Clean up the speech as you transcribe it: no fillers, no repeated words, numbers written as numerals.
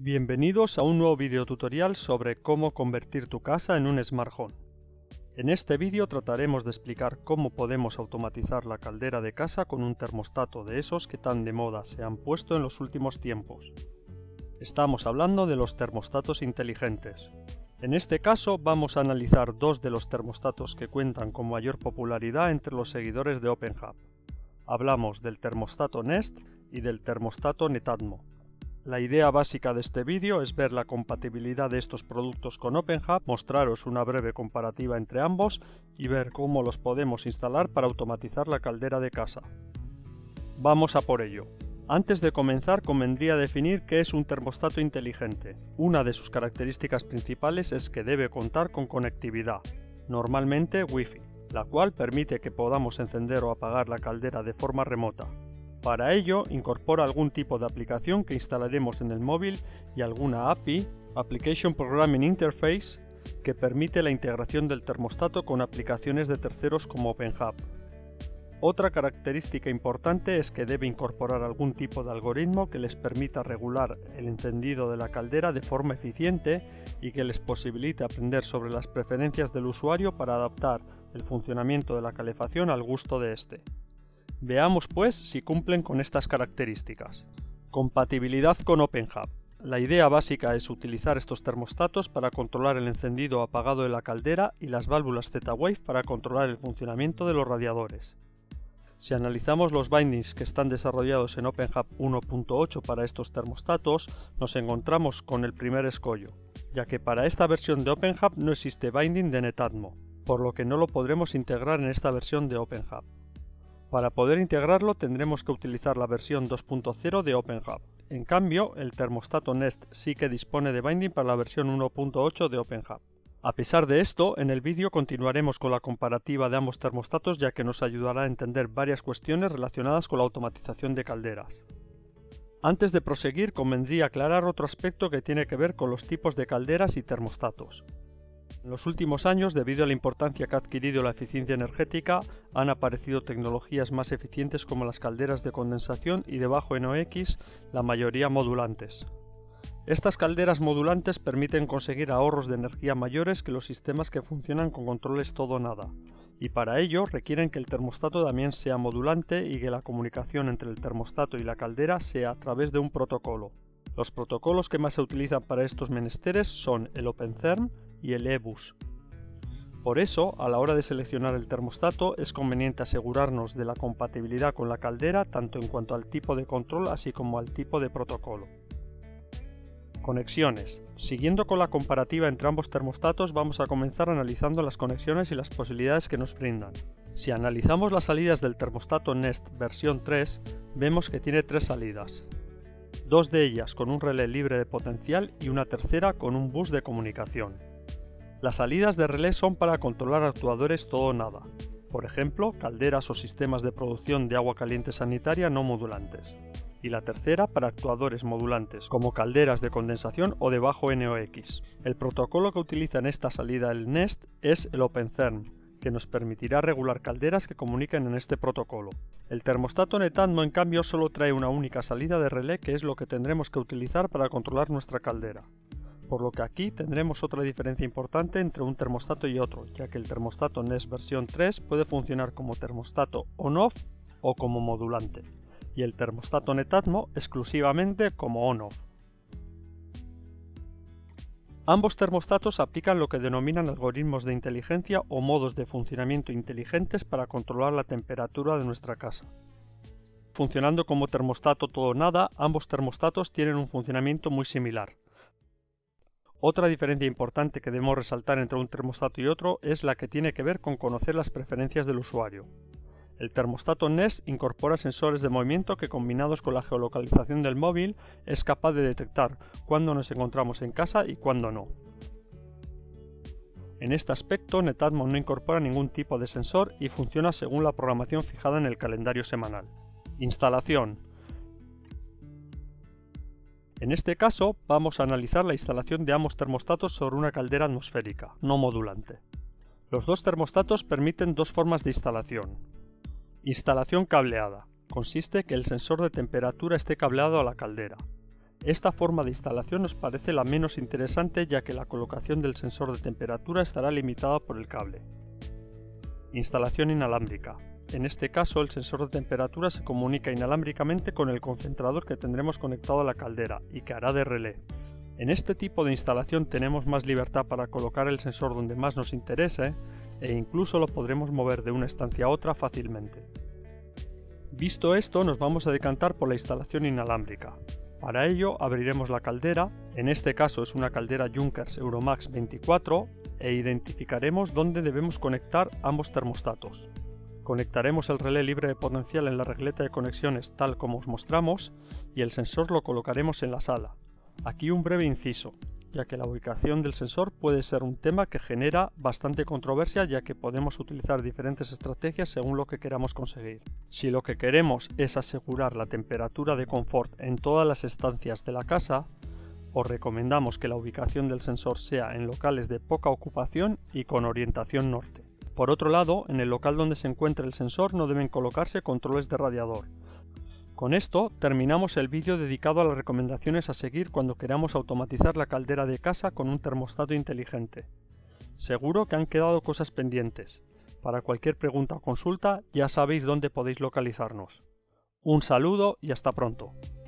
Bienvenidos a un nuevo video tutorial sobre cómo convertir tu casa en un Smart Home. En este vídeo trataremos de explicar cómo podemos automatizar la caldera de casa con un termostato de esos que tan de moda se han puesto en los últimos tiempos. Estamos hablando de los termostatos inteligentes. En este caso vamos a analizar dos de los termostatos que cuentan con mayor popularidad entre los seguidores de OpenHub. Hablamos del termostato Nest y del termostato Netatmo. La idea básica de este vídeo es ver la compatibilidad de estos productos con OpenHub, mostraros una breve comparativa entre ambos y ver cómo los podemos instalar para automatizar la caldera de casa. Vamos a por ello. Antes de comenzar convendría definir qué es un termostato inteligente. Una de sus características principales es que debe contar con conectividad, normalmente Wi-Fi, la cual permite que podamos encender o apagar la caldera de forma remota. Para ello, incorpora algún tipo de aplicación que instalaremos en el móvil y alguna API, Application Programming Interface, que permite la integración del termostato con aplicaciones de terceros como OpenHub. Otra característica importante es que debe incorporar algún tipo de algoritmo que les permita regular el encendido de la caldera de forma eficiente y que les posibilite aprender sobre las preferencias del usuario para adaptar el funcionamiento de la calefacción al gusto de éste. Veamos pues si cumplen con estas características. Compatibilidad con OpenHub. La idea básica es utilizar estos termostatos para controlar el encendido o apagado de la caldera y las válvulas Z-Wave para controlar el funcionamiento de los radiadores. Si analizamos los bindings que están desarrollados en OpenHub 1.8 para estos termostatos, nos encontramos con el primer escollo, ya que para esta versión de OpenHub no existe binding de Netatmo, por lo que no lo podremos integrar en esta versión de OpenHub. Para poder integrarlo tendremos que utilizar la versión 2.0 de OpenHub. En cambio, el termostato Nest sí que dispone de binding para la versión 1.8 de OpenHub. A pesar de esto, en el vídeo continuaremos con la comparativa de ambos termostatos ya que nos ayudará a entender varias cuestiones relacionadas con la automatización de calderas. Antes de proseguir, convendría aclarar otro aspecto que tiene que ver con los tipos de calderas y termostatos. En los últimos años, debido a la importancia que ha adquirido la eficiencia energética, han aparecido tecnologías más eficientes como las calderas de condensación y de bajo NOx, la mayoría modulantes. Estas calderas modulantes permiten conseguir ahorros de energía mayores que los sistemas que funcionan con controles todo o nada, y para ello requieren que el termostato también sea modulante y que la comunicación entre el termostato y la caldera sea a través de un protocolo. Los protocolos que más se utilizan para estos menesteres son el OpenTherm y el eBus. Por eso, a la hora de seleccionar el termostato, es conveniente asegurarnos de la compatibilidad con la caldera tanto en cuanto al tipo de control así como al tipo de protocolo. Conexiones. Siguiendo con la comparativa entre ambos termostatos, vamos a comenzar analizando las conexiones y las posibilidades que nos brindan. Si analizamos las salidas del termostato Nest versión 3, vemos que tiene tres salidas. Dos de ellas con un relé libre de potencial y una tercera con un bus de comunicación. Las salidas de relé son para controlar actuadores todo o nada, por ejemplo, calderas o sistemas de producción de agua caliente sanitaria no modulantes. Y la tercera para actuadores modulantes, como calderas de condensación o de bajo NOx. El protocolo que utiliza en esta salida el Nest es el OpenTherm, que nos permitirá regular calderas que comuniquen en este protocolo. El termostato Netatmo en cambio solo trae una única salida de relé que es lo que tendremos que utilizar para controlar nuestra caldera. Por lo que aquí tendremos otra diferencia importante entre un termostato y otro, ya que el termostato Nest versión 3 puede funcionar como termostato on-off o como modulante, y el termostato Netatmo exclusivamente como on-off. Ambos termostatos aplican lo que denominan algoritmos de inteligencia o modos de funcionamiento inteligentes para controlar la temperatura de nuestra casa. Funcionando como termostato todo o nada, ambos termostatos tienen un funcionamiento muy similar. Otra diferencia importante que debemos resaltar entre un termostato y otro es la que tiene que ver con conocer las preferencias del usuario. El termostato Nest incorpora sensores de movimiento que, combinados con la geolocalización del móvil, es capaz de detectar cuándo nos encontramos en casa y cuándo no. En este aspecto, Netatmo no incorpora ningún tipo de sensor y funciona según la programación fijada en el calendario semanal. Instalación. En este caso, vamos a analizar la instalación de ambos termostatos sobre una caldera atmosférica, no modulante. Los dos termostatos permiten dos formas de instalación. Instalación cableada. Consiste que el sensor de temperatura esté cableado a la caldera. Esta forma de instalación nos parece la menos interesante, ya que la colocación del sensor de temperatura estará limitada por el cable. Instalación inalámbrica. En este caso, el sensor de temperatura se comunica inalámbricamente con el concentrador que tendremos conectado a la caldera y que hará de relé. En este tipo de instalación tenemos más libertad para colocar el sensor donde más nos interese e incluso lo podremos mover de una estancia a otra fácilmente. Visto esto, nos vamos a decantar por la instalación inalámbrica. Para ello abriremos la caldera, en este caso es una caldera Junkers Euromax 24, e identificaremos dónde debemos conectar ambos termostatos. Conectaremos el relé libre de potencial en la regleta de conexiones tal como os mostramos y el sensor lo colocaremos en la sala. Aquí un breve inciso, ya que la ubicación del sensor puede ser un tema que genera bastante controversia, ya que podemos utilizar diferentes estrategias según lo que queramos conseguir. Si lo que queremos es asegurar la temperatura de confort en todas las estancias de la casa, os recomendamos que la ubicación del sensor sea en locales de poca ocupación y con orientación norte. Por otro lado, en el local donde se encuentre el sensor no deben colocarse controles de radiador. Con esto terminamos el vídeo dedicado a las recomendaciones a seguir cuando queramos automatizar la caldera de casa con un termostato inteligente. Seguro que han quedado cosas pendientes. Para cualquier pregunta o consulta ya sabéis dónde podéis localizarnos. Un saludo y hasta pronto.